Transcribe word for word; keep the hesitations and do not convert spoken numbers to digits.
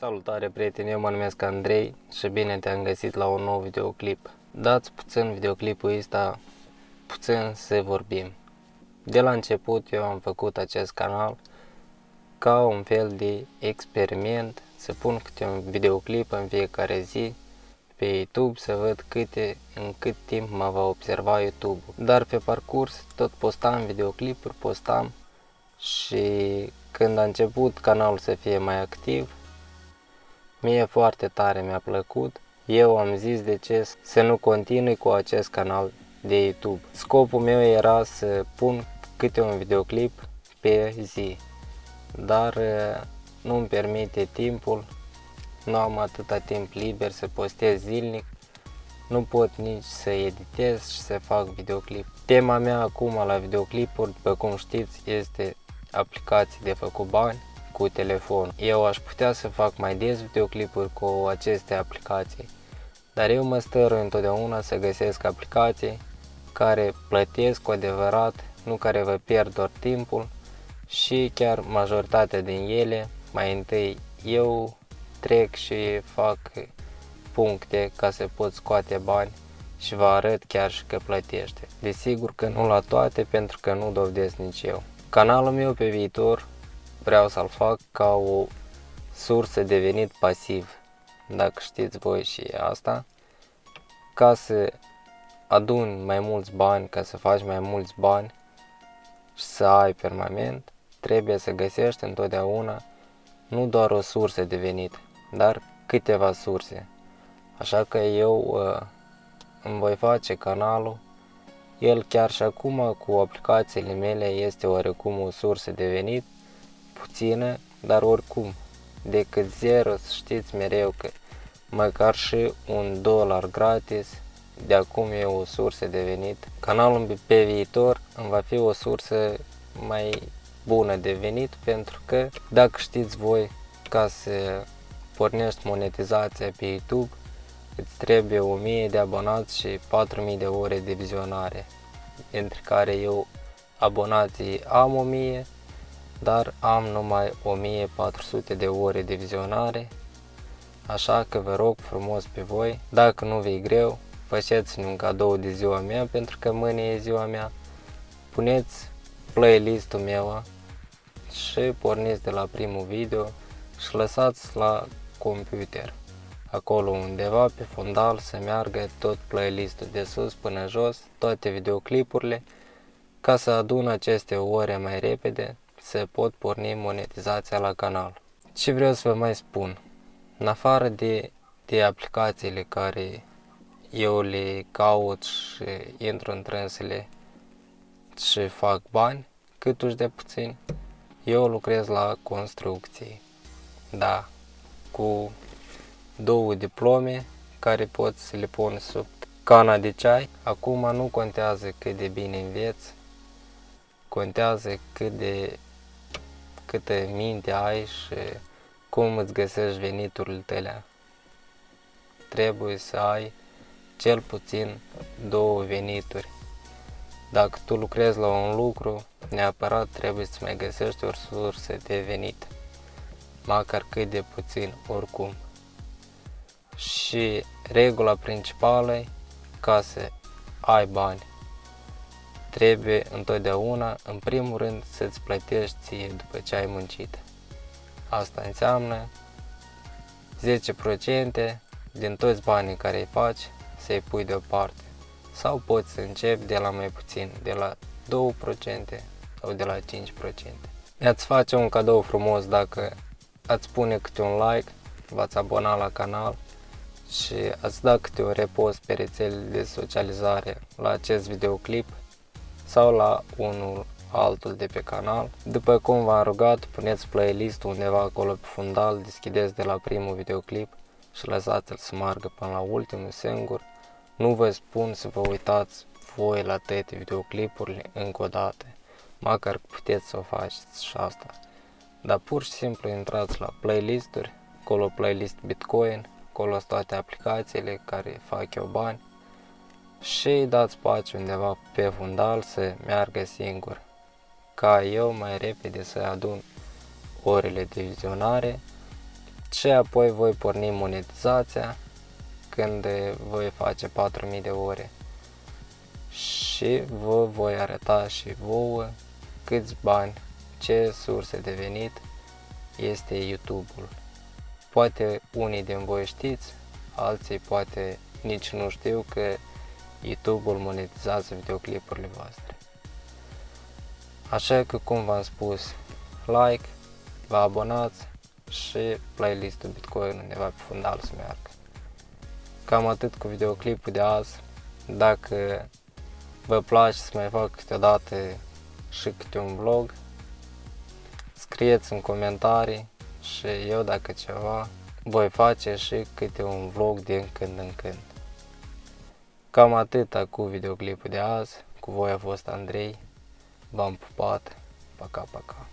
Salutare prieteni, eu mă numesc Andrei și bine te-am găsit la un nou videoclip. Dați puțin videoclipul ăsta, puțin să vorbim. De la început eu am făcut acest canal ca un fel de experiment, să pun câte un videoclip în fiecare zi pe YouTube să văd câte, în cât timp mă va observa YouTube-ul. Dar pe parcurs tot postam videoclipuri, postam și când a început canalul să fie mai activ, mie foarte tare mi-a plăcut. Eu am zis de ce să nu continui cu acest canal de YouTube. Scopul meu era să pun câte un videoclip pe zi, dar nu îmi permite timpul, nu am atâta timp liber să postez zilnic, nu pot nici să editez și să fac videoclip. Tema mea acum la videoclipuri, după cum știți, este aplicații de făcut bani cu telefon. Eu aș putea să fac mai des videoclipuri cu aceste aplicații, dar eu mă stărui întotdeauna să găsesc aplicații care plătesc cu adevărat, nu care vă pierd doar timpul, și chiar majoritatea din ele, mai întâi eu trec și fac puncte ca să pot scoate bani și vă arăt chiar și că plătește. Desigur că nu la toate, pentru că nu dovedesc nici eu. Canalul meu pe viitor vreau să-l fac ca o sursă de venit pasiv, dacă știți voi și asta, ca să aduni mai mulți bani, ca să faci mai mulți bani și să ai permanent, trebuie să găsești întotdeauna nu doar o sursă de venit, dar câteva surse. Așa că eu uh, îmi voi face canalul, el chiar și acum cu aplicațiile mele este oarecum o sursă de venit, puțină, dar oricum, decât zero, să știți mereu că măcar și un dolar gratis, de acum e o sursă de venit. Canalul pe viitor îmi va fi o sursă mai bună de venit, pentru că, dacă știți voi, ca să pornești monetizația pe YouTube, îți trebuie o mie de abonați și patru mii de ore de vizionare, dintre care eu abonații am o mie, dar am numai o mie patru sute de ore de vizionare, așa că vă rog frumos pe voi, dacă nu vi-e greu, faceți-mi un cadou de ziua mea, pentru că mâine e ziua mea, puneți playlist-ul meu și porniți de la primul video și lăsați la computer, acolo undeva pe fundal, să meargă tot playlistul de sus până jos, toate videoclipurile, ca să adun aceste ore mai repede, să pot porni monetizația la canal. Ce vreau să vă mai spun, în afară de, de aplicațiile care eu le caut și intru în trânsele și fac bani, câtuși de puțin, eu lucrez la construcții, da, cu două diplome care pot să le pun sub cana de ceai. Acum nu contează cât de bine înveți, contează cât de câtă minte ai și cum îți găsești veniturile tale. Trebuie să ai cel puțin două venituri. Dacă tu lucrezi la un lucru, neapărat trebuie să mai găsești o sursă de venit, măcar cât de puțin oricum. Și regula principală e, ca să ai bani, trebuie întotdeauna, în primul rând, să-ți plătești ție după ce ai muncit. Asta înseamnă zece la sută din toți banii care îi faci să-i pui deoparte. Sau poți să începi de la mai puțin, de la doi la sută sau de la cinci la sută. Mi-ați face un cadou frumos dacă ați pune câte un like, v-ați abona la canal și ați da câte un repost pe rețelele de socializare la acest videoclip sau la unul altul de pe canal. După cum v-am rugat, puneți playlist undeva acolo pe fundal, deschideți de la primul videoclip și lăsați-l să meargă până la ultimul singur. Nu vă spun să vă uitați voi la toate videoclipurile încă o dată, măcar puteți să o faceți și asta. Dar pur și simplu intrați la playlisturi, acolo playlist Bitcoin, acolo sunt toate aplicațiile care fac eu bani și dați pace undeva pe fundal să meargă singur, ca eu mai repede să adun orele de vizionare Și apoi voi porni monetizația când voi face patru mii de ore. Și vă voi arăta și vouă câți bani, ce surse de venit este YouTube-ul. Poate unii din voi știți, alții poate nici nu știu că YouTube-ul monetizează videoclipurile voastre. Așa că, cum v-am spus, like, vă abonați și playlistul Bitcoin undeva pe fundal să meargă. Cam atât cu videoclipul de azi. Dacă vă place să mai fac câteodată și câte un vlog, scrieți în comentarii și eu, dacă ceva, voi face și câte un vlog din când în când. Cam atâta cu videoclipul de azi. Cu voi a fost Andrei. V-am pupat. Paca, paca.